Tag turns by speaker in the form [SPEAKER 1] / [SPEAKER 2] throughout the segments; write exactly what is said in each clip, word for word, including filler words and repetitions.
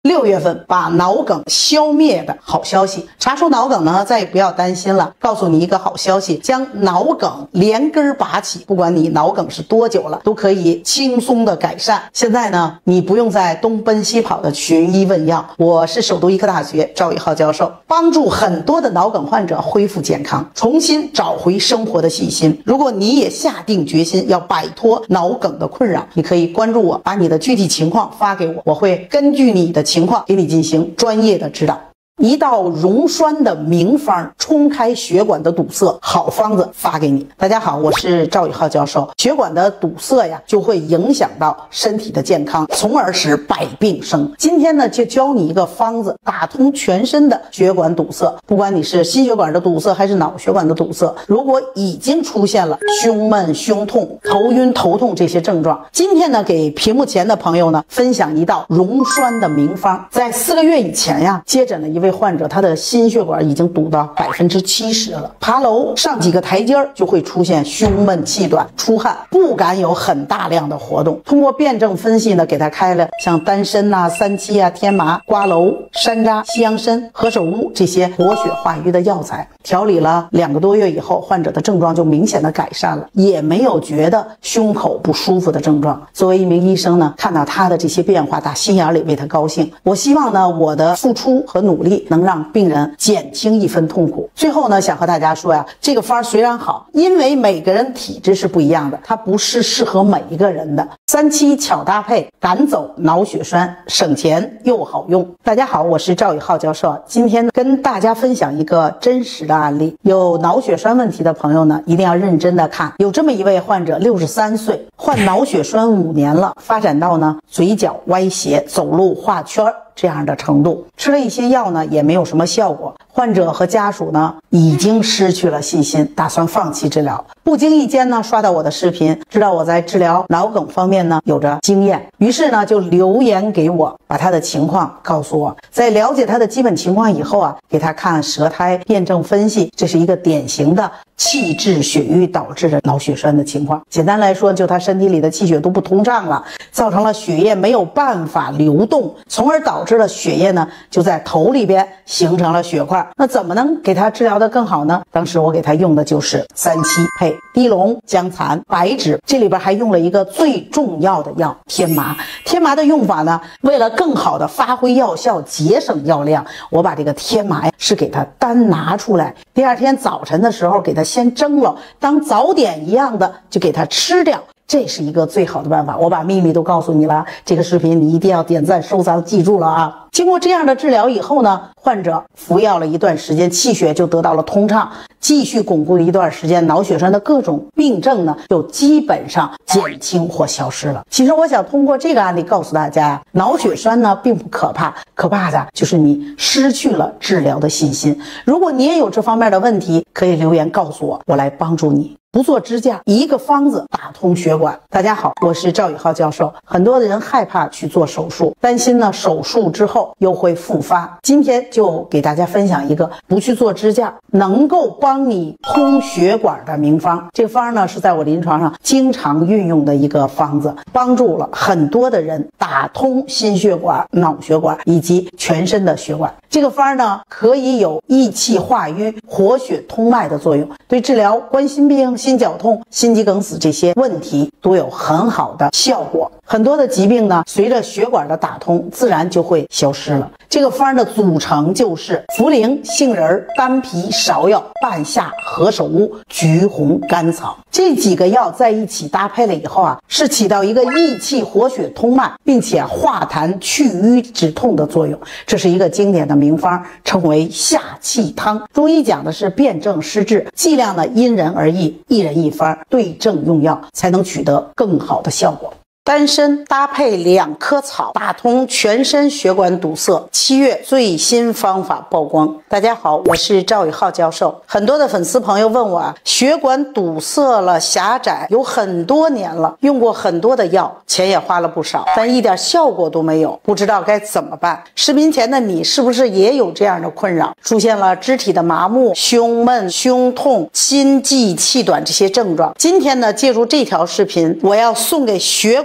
[SPEAKER 1] 六月份把脑梗消灭的好消息，查出脑梗呢，再也不要担心了。告诉你一个好消息，将脑梗连根拔起，不管你脑梗是多久了，都可以轻松的改善。现在呢，你不用再东奔西跑的寻医问药。我是首都医科大学赵宇浩教授，帮助很多的脑梗患者恢复健康，重新找回生活的信心。如果你也下定决心要摆脱脑梗的困扰，你可以关注我，把你的具体情况发给我，我会根据你的情况给你进行专业的指导。一道溶栓的名方，冲开血管的堵塞，好方子发给你。大家好，我是赵宇浩教授。血管的堵塞呀，就会影响到身体的健康，从而使百病生。今天呢，就教你一个方子，打通全身的血管堵塞。不管你是心血管的堵塞还是脑血管的堵塞，如果已经出现了胸闷、胸痛、头晕、头痛这些症状，今天呢，给屏幕前的朋友呢，分享一道溶栓的名方。在四个月以前呀，接诊了一位患者，他的心血管已经堵到百分之七十了，爬楼上几个台阶就会出现胸闷气短、出汗，不敢有很大量的活动。通过辩证分析呢，给他开了像丹参呐、三七啊、天麻、瓜蒌、山楂、西洋参、何首乌这些活血化瘀的药材。调理了两个多月以后，患者的症状就明显的改善了，也没有觉得胸口不舒服的症状。作为一名医生呢，看到他的这些变化，打心眼里为他高兴。我希望呢，我的付出和努力能让病人减轻一分痛苦。最后呢，想和大家说呀，这个方虽然好，因为每个人体质是不一样的，它不是适合每一个人的。三七巧搭配，赶走脑血栓，省钱又好用。大家好，我是赵宇浩教授。今天呢，跟大家分享一个真实的案例。有脑血栓问题的朋友呢，一定要认真的看。有这么一位患者，六十三岁，患脑血栓五年了，发展到呢嘴角歪斜、走路画圈这样的程度，吃了一些药呢，也没有什么效果。患者和家属呢，已经失去了信心，打算放弃治疗。不经意间呢，刷到我的视频，知道我在治疗脑梗方面呢有着经验，于是呢就留言给我，把他的情况告诉我。在了解他的基本情况以后啊，给他看舌苔辩证分析，这是一个典型的气滞血瘀导致的脑血栓的情况。简单来说，就他身体里的气血都不通畅了，造成了血液没有办法流动，从而导致了血液呢就在头里边形成了血块。那怎么能给他治疗的更好呢？当时我给他用的就是三七配地龙、姜蚕、白芷，这里边还用了一个最重要的药天麻。天麻的用法呢，为了更好的发挥药效，节省药量，我把这个天麻呀是给他单拿出来，第二天早晨的时候给他先蒸了，当早点一样的就给他吃掉。这是一个最好的办法，我把秘密都告诉你了。这个视频你一定要点赞收藏，记住了啊！经过这样的治疗以后呢，患者服药了一段时间，气血就得到了通畅，继续巩固了一段时间，脑血栓的各种病症呢，就基本上减轻或消失了。其实我想通过这个案例告诉大家呀，脑血栓呢并不可怕，可怕的就是你失去了治疗的信心。如果你也有这方面的问题，可以留言告诉我，我来帮助你。不做支架，一个方子打通血管。大家好，我是赵宇浩教授。很多的人害怕去做手术，担心呢手术之后又会复发。今天就给大家分享一个不去做支架，能够帮你通血管的名方。这个方呢是在我临床上经常运用的一个方子，帮助了很多的人打通心血管、脑血管以及全身的血管。这个方呢可以有益气化瘀、活血通脉的作用，对治疗冠心病、心绞痛、心肌梗死这些问题都有很好的效果。很多的疾病呢，随着血管的打通，自然就会消失了。这个方的组成就是茯苓、杏仁、丹皮、芍药、半夏、何首乌、橘红、甘草这几个药在一起搭配了以后啊，是起到一个益气活血通脉，并且化痰去瘀止痛的作用。这是一个经典的名方，称为下气汤。中医讲的是辨证施治，剂量呢因人而异，一人一方，对症用药才能取得更好的效果。丹参搭配两颗草，打通全身血管堵塞。七月最新方法曝光。大家好，我是赵宇浩教授。很多的粉丝朋友问我啊，血管堵塞了、狭窄有很多年了，用过很多的药，钱也花了不少，但一点效果都没有，不知道该怎么办。视频前的你是不是也有这样的困扰？出现了肢体的麻木、胸闷、胸痛、心悸、气短这些症状？今天呢，借助这条视频，我要送给血管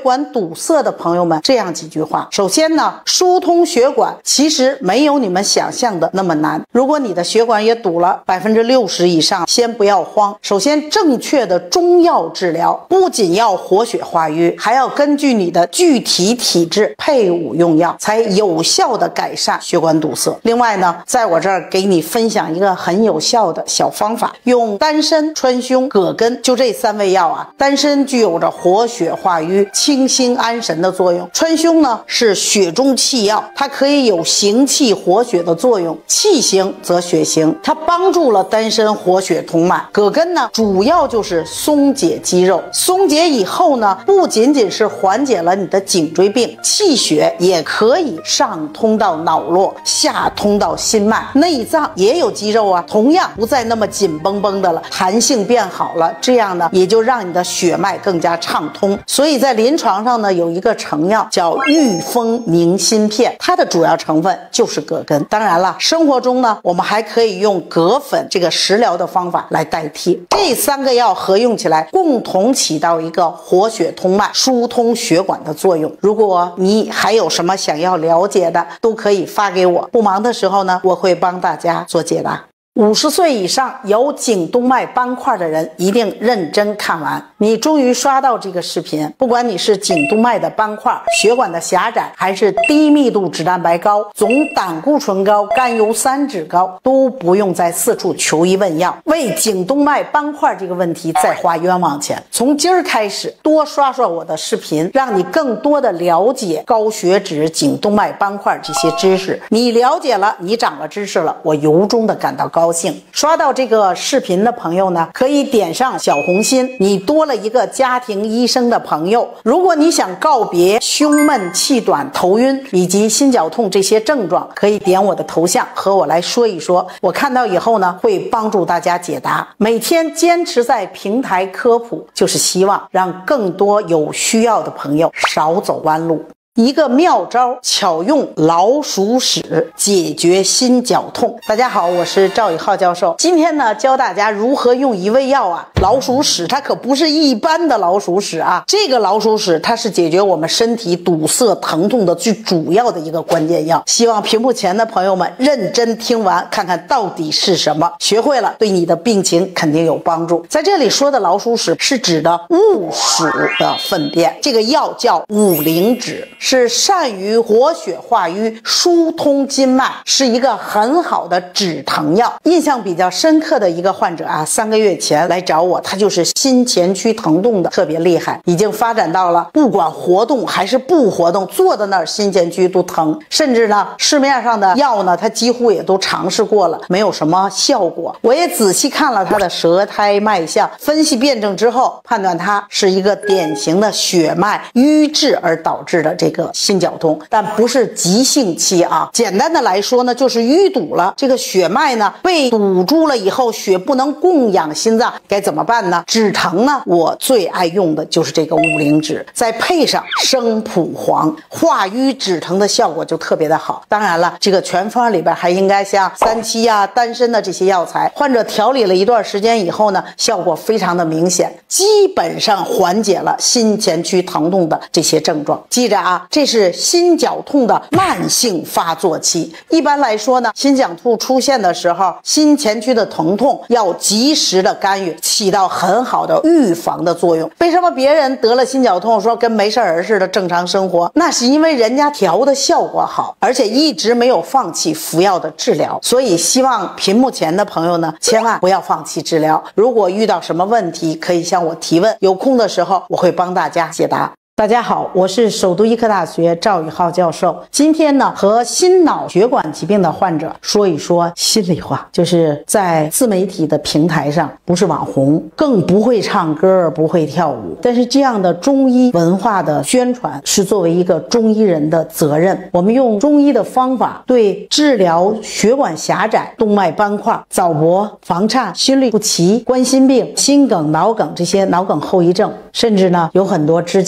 [SPEAKER 1] 管堵塞的朋友们这样几句话。首先呢，疏通血管其实没有你们想象的那么难。如果你的血管也堵了百分之六十以上，先不要慌。首先，正确的中药治疗不仅要活血化瘀，还要根据你的具体体质配伍用药，才有效的改善血管堵塞。另外呢，在我这儿给你分享一个很有效的小方法，用丹参、川芎、葛根，就这三味药啊。丹参具有着活血化瘀、清心安神的作用，川芎呢是血中气药，它可以有行气活血的作用，气行则血行，它帮助了丹参活血通脉。葛根呢主要就是松解肌肉，松解以后呢，不仅仅是缓解了你的颈椎病，气血也可以上通到脑络，下通到心脉，内脏也有肌肉啊，同样不再那么紧绷绷的了，弹性变好了，这样呢也就让你的血脉更加畅通。所以在临床上呢，有一个成药叫玉风宁心片，它的主要成分就是葛根。当然了，生活中呢，我们还可以用葛粉这个食疗的方法来代替。这三个药合用起来，共同起到一个活血通脉、疏通血管的作用。如果你还有什么想要了解的，都可以发给我，不忙的时候呢，我会帮大家做解答。五十岁以上有颈动脉斑块的人一定认真看完。你终于刷到这个视频，不管你是颈动脉的斑块、血管的狭窄，还是低密度脂蛋白高、总胆固醇高、甘油三酯高，都不用再四处求医问药，为颈动脉斑块这个问题再花冤枉钱。从今儿开始，多刷刷我的视频，让你更多的了解高血脂、颈动脉斑块这些知识。你了解了，你长了知识了，我由衷的感到高兴。高兴刷到这个视频的朋友呢，可以点上小红心，你多了一个家庭医生的朋友。如果你想告别胸闷、气短、头晕以及心绞痛这些症状，可以点我的头像和我来说一说，我看到以后呢，会帮助大家解答。每天坚持在平台科普，就是希望让更多有需要的朋友少走弯路。一个妙招，巧用老鼠屎解决心绞痛。大家好，我是赵以浩教授。今天呢，教大家如何用一味药啊，老鼠屎，它可不是一般的老鼠屎啊，这个老鼠屎它是解决我们身体堵塞疼痛的最主要的一个关键药。希望屏幕前的朋友们认真听完，看看到底是什么，学会了对你的病情肯定有帮助。在这里说的老鼠屎是指的鼯鼠的粪便，这个药叫五灵脂，是善于活血化瘀、疏通筋脉，是一个很好的止疼药。印象比较深刻的一个患者啊，三个月前来找我，他就是心前区疼痛的特别厉害，已经发展到了不管活动还是不活动，坐在那儿心前区都疼，甚至呢市面上的药呢，他几乎也都尝试过了，没有什么效果。我也仔细看了他的舌苔脉象，分析辩证之后，判断他是一个典型的血脉瘀滞而导致的这个心绞痛，但不是急性期啊。简单的来说呢，就是淤堵了，这个血脉呢被堵住了以后，血不能供养心脏，该怎么办呢？止疼呢，我最爱用的就是这个五灵脂，再配上生蒲黄，化瘀止疼的效果就特别的好。当然了，这个全方里边还应该像三七啊、丹参的这些药材，患者调理了一段时间以后呢，效果非常的明显，基本上缓解了心前区疼痛的这些症状。记着啊，这是心绞痛的慢性发作期。一般来说呢，心绞痛出现的时候，心前区的疼痛要及时的干预，起到很好的预防的作用。为什么别人得了心绞痛说跟没事人似的正常生活？那是因为人家调的效果好，而且一直没有放弃服药的治疗。所以希望屏幕前的朋友呢，千万不要放弃治疗。如果遇到什么问题，可以向我提问，有空的时候我会帮大家解答。大家好，我是首都医科大学赵宇浩教授。今天呢，和心脑血管疾病的患者说一说心里话，就是在自媒体的平台上，不是网红，更不会唱歌，不会跳舞。但是这样的中医文化的宣传，是作为一个中医人的责任。我们用中医的方法，对治疗血管狭窄、动脉斑块、早搏、房颤、心律不齐、冠心病、心梗、脑梗这些脑梗后遗症，甚至呢有很多支架四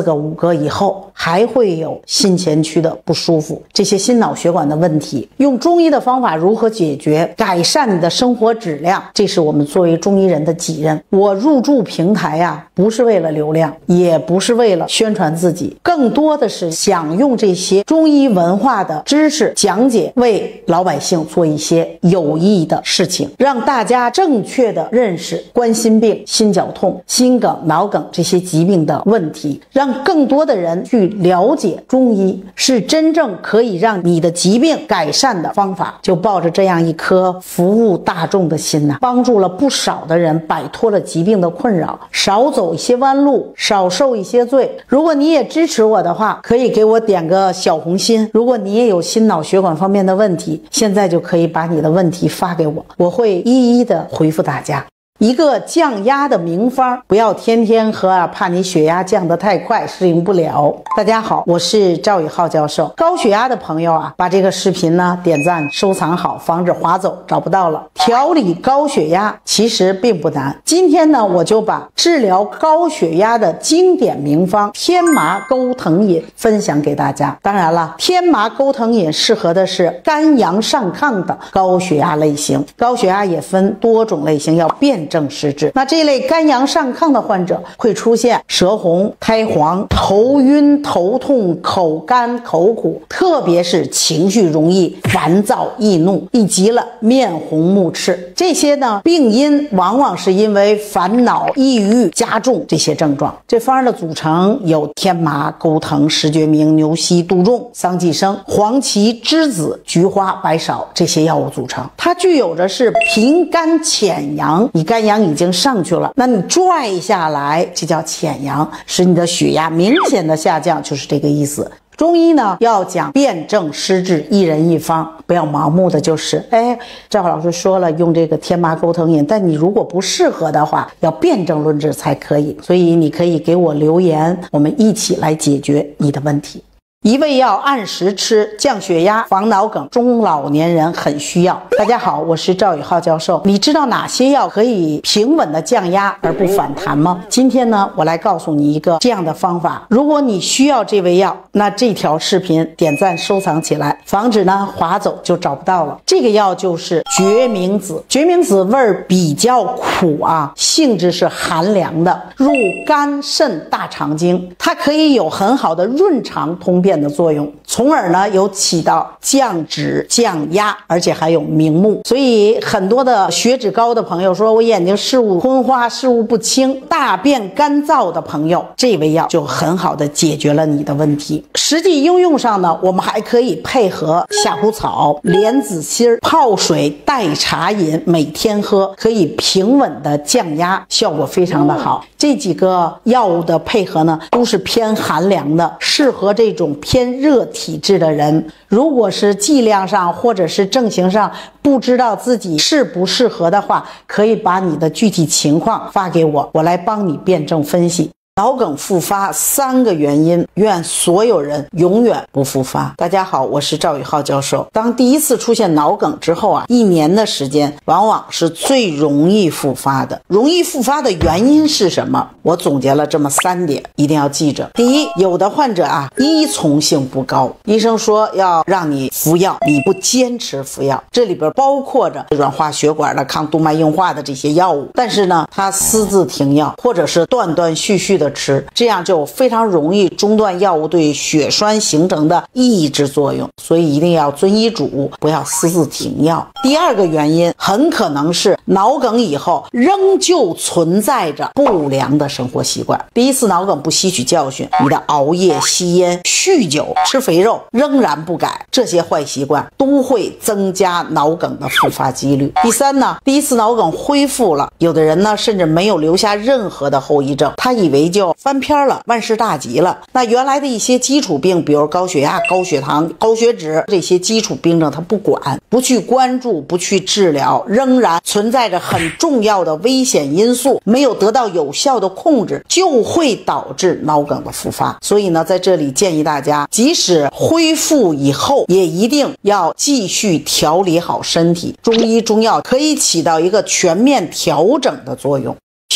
[SPEAKER 1] 四个、五个以后还会有心前区的不舒服，这些心脑血管的问题，用中医的方法如何解决，改善你的生活质量，这是我们作为中医人的己任。我入驻平台呀、啊，不是为了流量，也不是为了宣传自己，更多的是想用这些中医文化的知识讲解，为老百姓做一些有益的事情，让大家正确的认识冠心病、心绞痛、心梗、脑梗这些疾病的问题，让更多的人去了解中医是真正可以让你的疾病改善的方法。就抱着这样一颗服务大众的心呐、啊，帮助了不少的人摆脱了疾病的困扰，少走一些弯路，少受一些罪。如果你也支持我的话，可以给我点个小红心。如果你也有心脑血管方面的问题，现在就可以把你的问题发给我，我会一一的回复大家。一个降压的名方，不要天天喝啊，怕你血压降得太快适应不了。大家好，我是赵宇浩教授。高血压的朋友啊，把这个视频呢点赞收藏好，防止划走找不到了。调理高血压其实并不难，今天呢我就把治疗高血压的经典名方天麻钩藤饮分享给大家。当然了，天麻钩藤饮适合的是肝阳上亢的高血压类型，高血压也分多种类型，要辨证施治。那这类肝阳上亢的患者会出现舌红、苔黄、头晕、头痛、口干、口苦，特别是情绪容易烦躁易怒，以及了面红目赤。这些呢病因往往是因为烦恼、抑郁加重这些症状。这方的组成有天麻、钩藤、石决明、牛膝、杜仲、桑寄生、黄芪、栀子、菊花、白芍这些药物组成。它具有的是平肝潜阳，你肝阳已经上去了，那你拽下来，这叫潜阳，使你的血压明显的下降，就是这个意思。中医呢要讲辨证施治，一人一方，不要盲目的就是哎，赵老师说了用这个天麻钩藤饮，但你如果不适合的话，要辨证论治才可以。所以你可以给我留言，我们一起来解决你的问题。一味药按时吃，降血压、防脑梗，中老年人很需要。大家好，我是赵宇浩教授。你知道哪些药可以平稳的降压而不反弹吗？今天呢，我来告诉你一个这样的方法。如果你需要这味药，那这条视频点赞收藏起来，防止呢划走就找不到了。这个药就是决明子。决明子味儿比较苦啊，性质是寒凉的，入肝肾大肠经，它可以有很好的润肠通便的作用，从而呢有起到降脂降压，而且还有明目。所以很多的血脂高的朋友说，我眼睛视物昏花、视物不清、大便干燥的朋友，这味药就很好的解决了你的问题。实际应用上呢，我们还可以配合夏枯草、莲子心泡水代茶饮，每天喝，可以平稳的降压，效果非常的好。这几个药物的配合呢，都是偏寒凉的，适合这种偏热体质的人。如果是剂量上或者是症型上不知道自己适不适合的话，可以把你的具体情况发给我，我来帮你辩证分析。脑梗复发三个原因，愿所有人永远不复发。大家好，我是赵宇浩教授。当第一次出现脑梗之后啊，一年的时间往往是最容易复发的。容易复发的原因是什么？我总结了这么三点，一定要记着。第一，有的患者啊依从性不高，医生说要让你服药，你不坚持服药，这里边包括着软化血管的、抗动脉硬化的这些药物，但是呢他私自停药，或者是断断续续的吃，这样就非常容易中断药物对血栓形成的抑制作用，所以一定要遵医嘱，不要私自停药。第二个原因很可能是脑梗以后仍旧存在着不良的生活习惯。第一次脑梗不吸取教训，你的熬夜、吸烟、酗酒、吃肥肉仍然不改，这些坏习惯都会增加脑梗的复发几率。第三呢，第一次脑梗恢复了，有的人呢甚至没有留下任何的后遗症，他以为就翻篇了，万事大吉了。那原来的一些基础病，比如高血压、高血糖、高血脂，这些基础病症他不管，不去关注，不去治疗，仍然存在着很重要的危险因素，没有得到有效的控制，就会导致脑梗的复发。所以呢，在这里建议大家，即使恢复以后，也一定要继续调理好身体。中医中药可以起到一个全面调整的作用。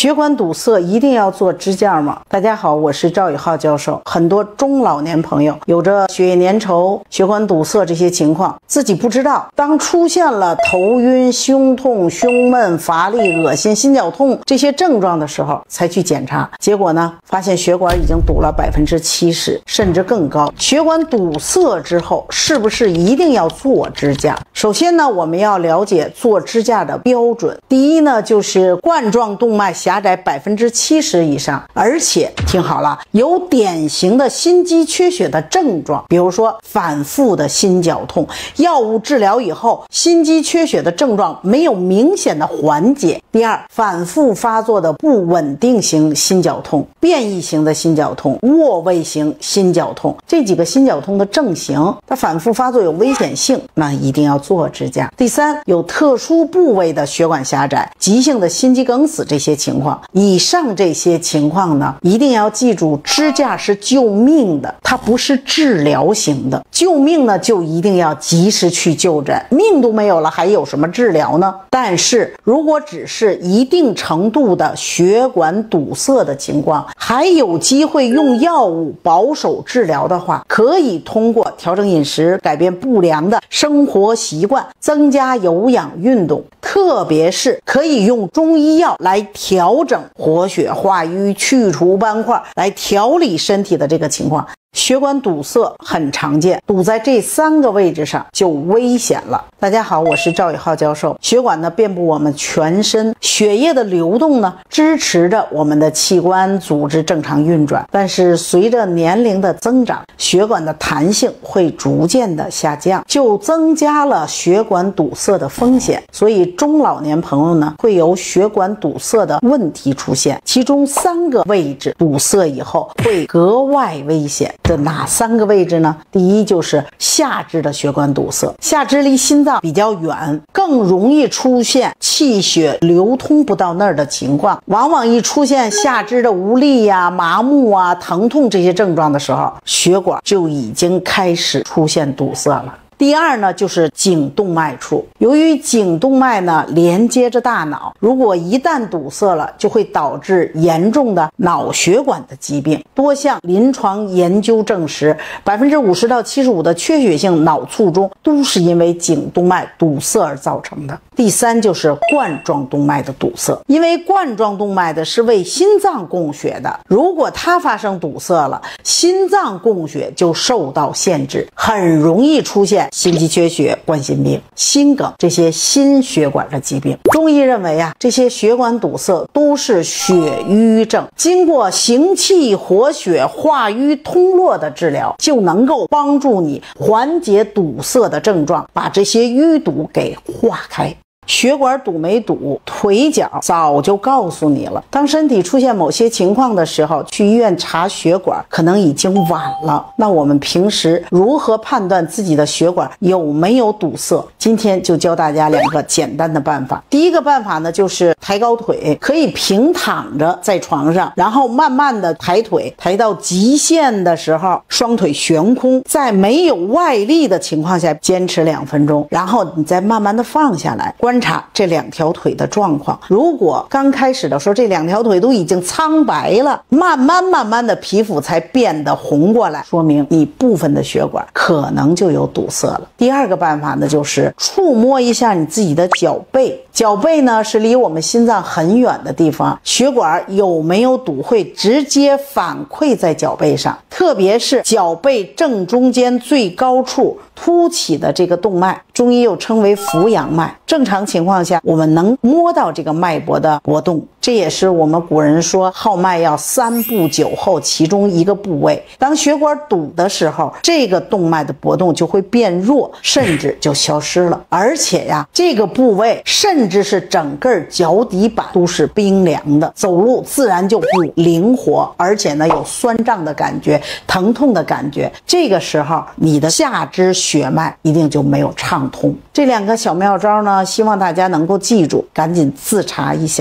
[SPEAKER 1] 血管堵塞一定要做支架吗？大家好，我是赵宇浩教授。很多中老年朋友有着血液粘稠、血管堵塞这些情况，自己不知道，当出现了头晕、胸痛、胸闷、乏力、恶心、心绞痛这些症状的时候才去检查，结果呢，发现血管已经堵了百分之七十甚至更高。血管堵塞之后是不是一定要做支架？首先呢，我们要了解做支架的标准。第一呢，就是冠状动脉狭窄百分之七十以上，而且听好了，有典型的心肌缺血的症状，比如说反复的心绞痛，药物治疗以后心肌缺血的症状没有明显的缓解。第二，反复发作的不稳定型心绞痛、变异型的心绞痛、卧位型心绞痛，这几个心绞痛的症型，它反复发作有危险性，那一定要做支架。第三，有特殊部位的血管狭窄、急性的心肌梗死这些情况，以上这些情况呢，一定要记住，支架是救命的，它不是治疗型的。救命呢，就一定要及时去就诊，命都没有了，还有什么治疗呢？但是如果只是一定程度的血管堵塞的情况，还有机会用药物保守治疗的话，可以通过调整饮食、改变不良的生活习惯、增加有氧运动，特别是可以用中医药来调整活血化瘀、去除斑块，来调理身体的这个情况。血管堵塞很常见，堵在这三个位置上就危险了。大家好，我是赵宇浩教授。血管呢遍布我们全身，血液的流动呢支持着我们的器官组织正常运转，但是随着年龄的增长，血管的弹性会逐渐的下降，就增加了血管堵塞的风险。所以中老年朋友呢会有血管堵塞的问题出现，其中三个位置堵塞以后会格外危险。这哪三个位置呢？第一就是下肢的血管堵塞，下肢离心脏比较远，更容易出现气血流通不到那儿的情况，往往一出现下肢的无力呀、麻木啊、疼痛这些症状的时候，血管就已经开始出现堵塞了。第二呢，就是颈动脉处，由于颈动脉呢连接着大脑，如果一旦堵塞了，就会导致严重的脑血管的疾病。多项临床研究证实，百分之五十到七十五的缺血性脑卒中都是因为颈动脉堵塞而造成的。第三就是冠状动脉的堵塞，因为冠状动脉的是为心脏供血的，如果它发生堵塞了，心脏供血就受到限制，很容易出现心肌缺血、冠心病、心梗这些心血管的疾病。中医认为啊，这些血管堵塞都是血瘀症，经过行气活血化瘀通络的治疗，就能够帮助你缓解堵塞的症状，把这些淤堵给化开。血管堵没堵，腿脚早就告诉你了。当身体出现某些情况的时候，去医院查血管可能已经晚了。那我们平时如何判断自己的血管有没有堵塞？今天就教大家两个简单的办法。第一个办法呢，就是抬高腿，可以平躺着在床上，然后慢慢的抬腿，抬到极限的时候，双腿悬空，在没有外力的情况下坚持两分钟，然后你再慢慢的放下来，观察这两条腿的状况。如果刚开始的时候这两条腿都已经苍白了，慢慢慢慢的皮肤才变得红过来，说明你部分的血管可能就有堵塞了。第二个办法呢，就是触摸一下你自己的脚背。脚背呢是离我们心脏很远的地方，血管有没有堵会直接反馈在脚背上，特别是脚背正中间最高处凸起的这个动脉，中医又称为扶阳脉。正常情况下我们能摸到这个脉搏的搏动，这也是我们古人说号脉要三步九后其中一个部位。当血管堵的时候，这个动脉的搏动就会变弱，甚至就消失了。而且呀，这个部位甚至是整个脚底板都是冰凉的，走路自然就不灵活，而且呢有酸胀的感觉、疼痛的感觉。这个时候你的下肢血脉一定就没有畅通。这两个小妙招呢，希望大家能够记住，赶紧自查一下。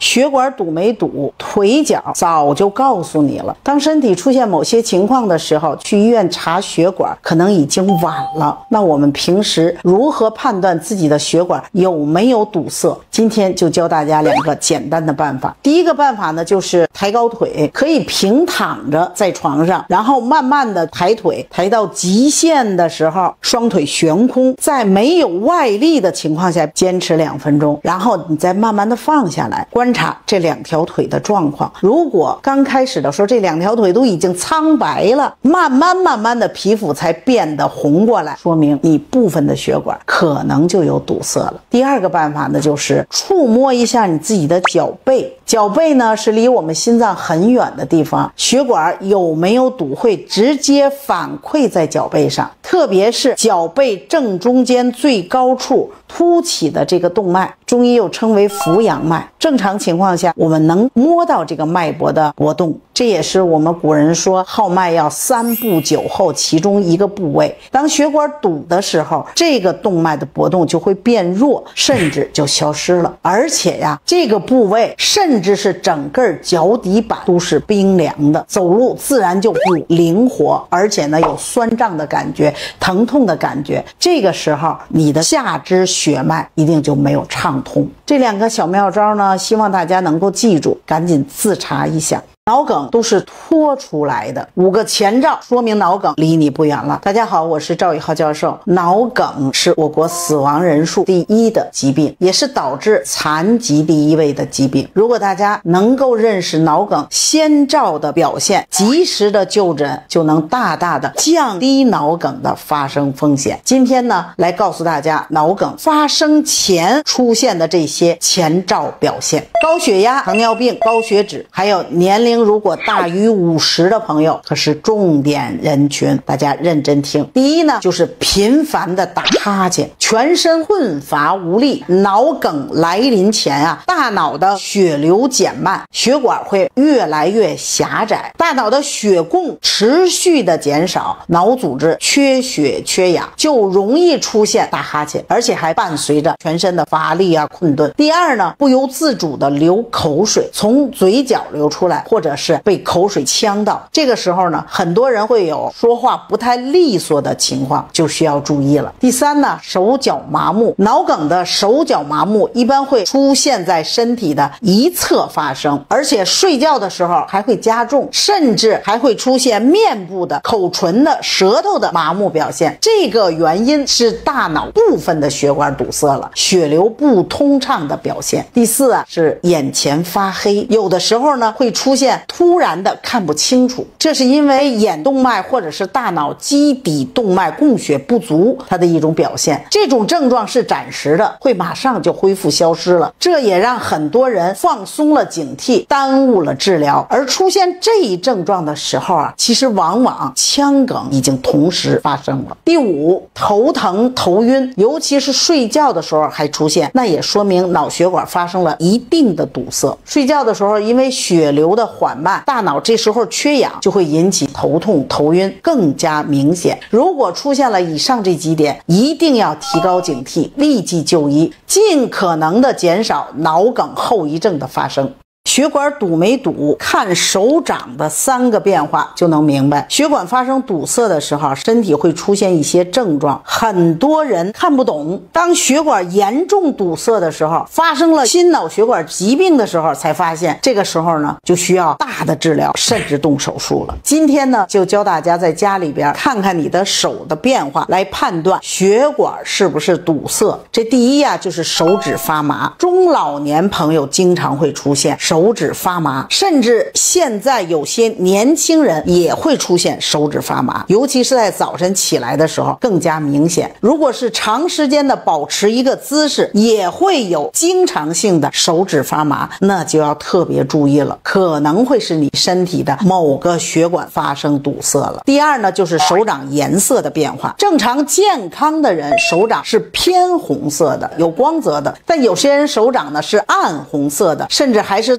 [SPEAKER 1] 血管堵没堵，腿脚早就告诉你了。当身体出现某些情况的时候，去医院查血管可能已经晚了。那我们平时如何判断自己的血管有没有堵塞？今天就教大家两个简单的办法。第一个办法呢，就是抬高腿，可以平躺着在床上，然后慢慢的抬腿，抬到极限的时候，双腿悬空，在没有外力的情况下坚持两分钟，然后你再慢慢的放下来，观察这两条腿的状况。如果刚开始的时候这两条腿都已经苍白了，慢慢慢慢的皮肤才变得红过来，说明你部分的血管可能就有堵塞了。第二个办法呢，就是触摸一下你自己的脚背。脚背呢是离我们心脏很远的地方，血管有没有堵会直接反馈在脚背上，特别是脚背正中间最高处凸起的这个动脉，中医又称为扶阳脉。正常情况下我们能摸到这个脉搏的搏动，这也是我们古人说号脉要三步九候其中一个部位。当血管堵的时候，这个动脉的搏动就会变弱，甚至就消失了。而且呀，这个部位甚至是整个脚底板都是冰凉的，走路自然就不灵活，而且呢有酸胀的感觉，疼痛的感觉。这个时候你的下肢血脉一定就没有畅通。这两个小妙招呢，希望大家能够记住，赶紧自查一下。脑梗都是拖出来的，五个前兆说明脑梗离你不远了。大家好，我是赵宇浩教授。脑梗是我国死亡人数第一的疾病，也是导致残疾第一位的疾病。如果大家能够认识脑梗先兆的表现，及时的就诊，就能大大的降低脑梗的发生风险。今天呢，来告诉大家脑梗发生前出现的这些前兆表现。高血压、糖尿病、高血脂，还有年龄如果大于五十的朋友可是重点人群，大家认真听。第一呢，就是频繁的打哈欠，全身困乏无力。脑梗来临前啊，大脑的血流减慢，血管会越来越狭窄，大脑的血供持续的减少，脑组织缺血缺氧，就容易出现打哈欠，而且还伴随着全身的乏力啊、困顿。第二呢，不由自主的流口水，从嘴角流出来，或者是被口水呛到，这个时候呢，很多人会有说话不太利索的情况，就需要注意了。第三呢，手脚麻木。脑梗的手脚麻木一般会出现在身体的一侧发生，而且睡觉的时候还会加重，甚至还会出现面部的、口唇的、舌头的麻木表现。这个原因是大脑部分的血管堵塞了，血流不通畅的表现。第四啊，是眼前发黑，有的时候呢会出现突然的看不清楚，这是因为眼动脉或者是大脑基底动脉供血不足，它的一种表现。这种症状是暂时的，会马上就恢复消失了，这也让很多人放松了警惕，耽误了治疗。而出现这一症状的时候啊，其实往往腔梗已经同时发生了。第五，头疼头晕，尤其是睡觉的时候还出现，那也说明脑血管发生了一定的堵塞。睡觉的时候因为血流的缓慢，大脑这时候缺氧，就会引起头痛头晕更加明显。如果出现了以上这几点，一定要提高警惕，立即就医，尽可能的减少脑梗后遗症的发生。血管堵没堵，看手掌的三个变化就能明白。血管发生堵塞的时候，身体会出现一些症状，很多人看不懂。当血管严重堵塞的时候，发生了心脑血管疾病的时候，才发现这个时候呢，就需要大的治疗，甚至动手术了。今天呢，就教大家在家里边看看你的手的变化，来判断血管是不是堵塞。这第一啊，就是手指发麻，中老年朋友经常会出现手手指发麻，甚至现在有些年轻人也会出现手指发麻，尤其是在早晨起来的时候更加明显。如果是长时间的保持一个姿势，也会有经常性的手指发麻，那就要特别注意了，可能会是你身体的某个血管发生堵塞了。第二呢，就是手掌颜色的变化。正常健康的人手掌是偏红色的，有光泽的，但有些人手掌呢是暗红色的，甚至还是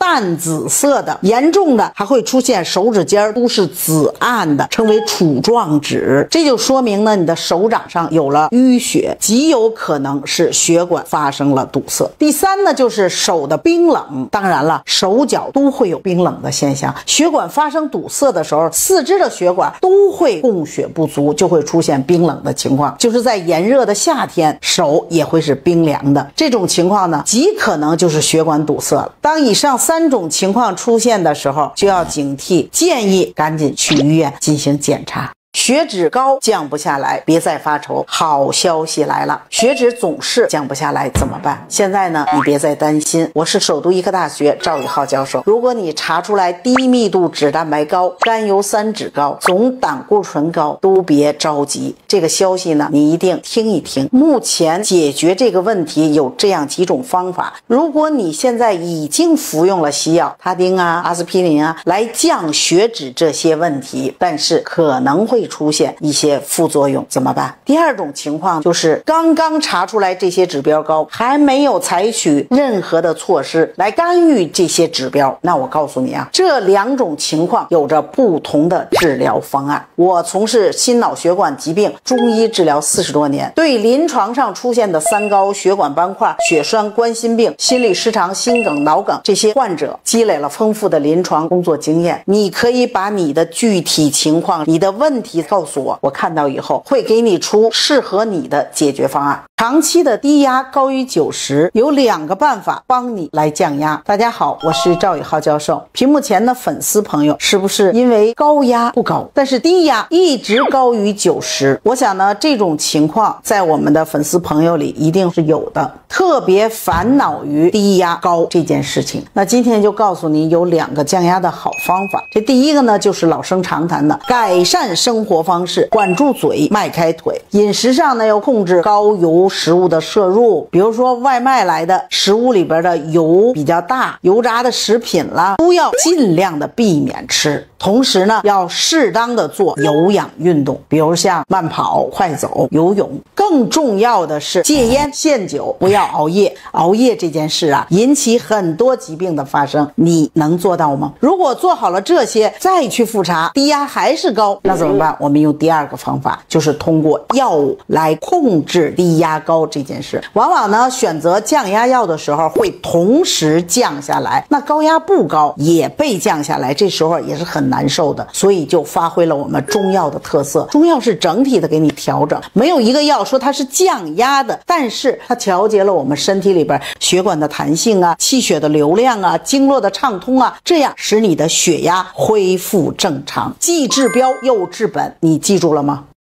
[SPEAKER 1] 淡紫色的，严重的还会出现手指尖都是紫暗的，称为杵状指。这就说明呢，你的手掌上有了淤血，极有可能是血管发生了堵塞。第三呢，就是手的冰冷，当然了，手脚都会有冰冷的现象。血管发生堵塞的时候，四肢的血管都会供血不足，就会出现冰冷的情况。就是在炎热的夏天，手也会是冰凉的。这种情况呢，极可能就是血管堵塞了。当以上三种情况出现的时候，就要警惕，建议赶紧去医院进行检查。血脂高降不下来，别再发愁，好消息来了，血脂总是降不下来怎么办？现在呢，你别再担心，我是首都医科大学赵宇浩教授。如果你查出来低密度脂蛋白高、甘油三酯高、总胆固醇高，都别着急，这个消息呢，你一定听一听。目前解决这个问题有这样几种方法。如果你现在已经服用了西药他汀啊、阿司匹林啊，来降血脂这些问题，但是可能会出现一些副作用，怎么办？第二种情况就是刚刚查出来这些指标高，还没有采取任何的措施来干预这些指标，那我告诉你啊，这两种情况有着不同的治疗方案。我从事心脑血管疾病中医治疗四十多年，对临床上出现的三高、血管斑块、血栓、冠心病、心律失常、心梗、脑梗这些患者积累了丰富的临床工作经验。你可以把你的具体情况、你的问题告诉我，我看到以后会给你出适合你的解决方案。长期的低压高于九十，有两个办法帮你来降压。大家好，我是赵宇浩教授。屏幕前的粉丝朋友，是不是因为高压不高，但是低压一直高于九十？我想呢，这种情况在我们的粉丝朋友里一定是有的，特别烦恼于低压高这件事情。那今天就告诉你有两个降压的好方法。这第一个呢，就是老生常谈的改善生活方式，管住嘴，迈开腿。饮食上呢，要控制高油食物的摄入，比如说外卖来的食物里边的油比较大，油炸的食品啦，都要尽量的避免吃。同时呢，要适当的做有氧运动，比如像慢跑、快走、游泳。更重要的是戒烟限酒，不要熬夜。熬夜这件事啊，引起很多疾病的发生，你能做到吗？如果做好了这些，再去复查低压还是高，那怎么办？我们用第二个方法，就是通过药物来控制低压高这件事。往往呢，选择降压药的时候会同时降下来，那高压不高也被降下来，这时候也是很难受的。所以就发挥了我们中药的特色，中药是整体的给你调整，没有一个药说它是降压的，但是它调节了我们身体里边血管的弹性啊、气血的流量啊、经络的畅通啊，这样使你的血压恢复正常，既治标又治本。你记住了吗？